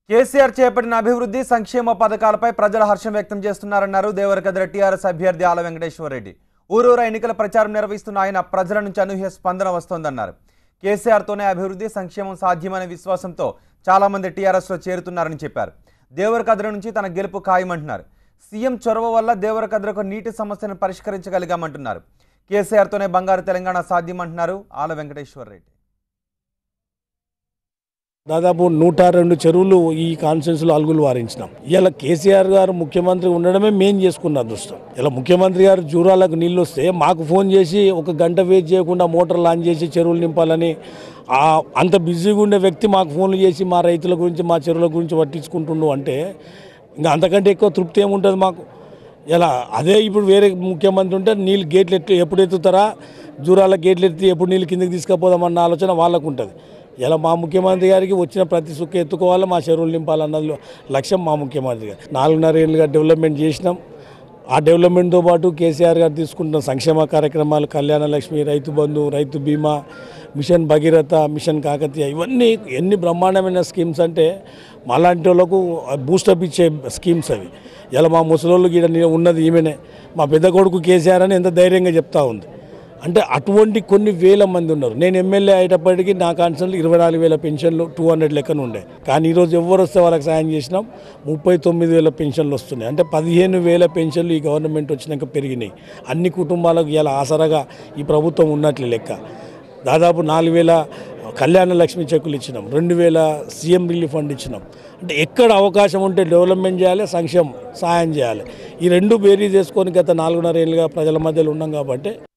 కేసీఆర్ చేపట్టిన అభివృద్ధి సంక్షేమ పథకాలపై ప్రజలు హర్షం వ్యక్తం చేస్తున్నారన్నారు దేవరకద్ర టీఆర్ఎస్ అభ్యర్థి ఆల వెంకటేశ్వరరెడ్డి. ఊరూరా ఎన్నికల ప్రచారం నిర్వహిస్తున్న ఆయన ప్రజల నుంచి అనూహ్య స్పందన వస్తోందన్నారు. కేసీఆర్తోనే అభివృద్ధి సంక్షేమం సాధ్యమనే విశ్వాసంతో చాలా మంది టీఆర్ఎస్లో చేరుతున్నారని చెప్పారు. దేవరకద్ర నుంచి తన గెలుపు ఖాయమంటున్నారు. సీఎం చొరవ వల్ల దేవరకద్రకు నీటి సమస్యను పరిష్కరించగలిగామంటున్నారు. కేసీఆర్తోనే బంగారు తెలంగాణ సాధ్యమంటున్నారు ఆల వెంకటేశ్వరరెడ్డి. దాదాపు 102 చెరువులు ఈ కాన్స్టిట్యూన్సీలో అలుగులు వారించినాం. ఇలా కేసీఆర్ గారు ముఖ్యమంత్రి ఉండడమే మేం చేసుకున్న అదృష్టం. ఇలా ముఖ్యమంత్రి గారు జూరాలకు నీళ్ళు వస్తే మాకు ఫోన్ చేసి ఒక గంట వెయిట్ చేయకుండా మోటార్ లాంచ్ చేసి చెరువులు నింపాలని అంత బిజీగా ఉండే వ్యక్తి మాకు ఫోన్లు చేసి మా రైతుల గురించి మా చెరువుల గురించి పట్టించుకుంటుండు అంటే ఇంకా అంతకంటే ఎక్కువ తృప్తి ఏముంటుంది మాకు. ఇలా అదే ఇప్పుడు వేరే ముఖ్యమంత్రి ఉంటే నీళ్ళు గేట్లు ఎప్పుడు ఎత్తుతారా, జూరాల గేట్లు ఎత్తి ఎప్పుడు నీళ్ళు కిందకి తీసుకుపోదామన్న ఆలోచన వాళ్ళకు ఉంటుంది. ఇలా మా ముఖ్యమంత్రి గారికి వచ్చిన ప్రతి సుక్క ఎత్తుకోవాలి, మా చెరువులు నింపాలన్నది లక్ష్యం మా ముఖ్యమంత్రి గారు. 4.5 ఏళ్ళుగా డెవలప్మెంట్ చేసినాం. ఆ డెవలప్మెంట్తో పాటు కేసీఆర్ గారు తీసుకుంటున్న సంక్షేమ కార్యక్రమాలు, కళ్యాణ లక్ష్మి, రైతు బంధు, రైతు బీమా, మిషన్ భగీరథ, మిషన్ కాకతీయ, ఇవన్నీ ఎన్ని బ్రహ్మాండమైన స్కీమ్స్ అంటే మాలాంటి వాళ్ళకు బూస్టప్ ఇచ్చే స్కీమ్స్ అవి. ఇలా మా ముసలోళ్ళు గీడ ఉన్నది ఈమెనే, మా పెద్ద కొడుకు కేసీఆర్ అని ఎంత ధైర్యంగా చెప్తా ఉంది. అంటే అటువంటి కొన్ని వేల మంది ఉన్నారు. నేను ఎమ్మెల్యే అయ్యేటప్పటికి నా కాన్స్టిట్యూన్సీలో 24,000 పెన్షన్లు 200 లెక్కన ఉండే. కానీ ఈరోజు ఎవరు వస్తే వాళ్ళకి సాయం చేసినాం. 39,000 పెన్షన్లు వస్తున్నాయి. అంటే 15,000 పెన్షన్లు ఈ గవర్నమెంట్ వచ్చినాక పెరిగినాయి. అన్ని కుటుంబాలకు ఇలా ఆసరాగా ఈ ప్రభుత్వం ఉన్నట్లు లెక్క. దాదాపు 4,000 కళ్యాణ లక్ష్మి చెక్కులు ఇచ్చినాం, 2,000 సీఎం రిలీఫ్ ఫండ్ ఇచ్చినాం. అంటే ఎక్కడ అవకాశం ఉంటే డెవలప్మెంట్ చేయాలి, సంక్షేమం సాయం చేయాలి. ఈ రెండు బేరీ చేసుకొని గత 4.5 ఏళ్ళుగా ప్రజల మధ్యలో ఉన్నాం కాబట్టి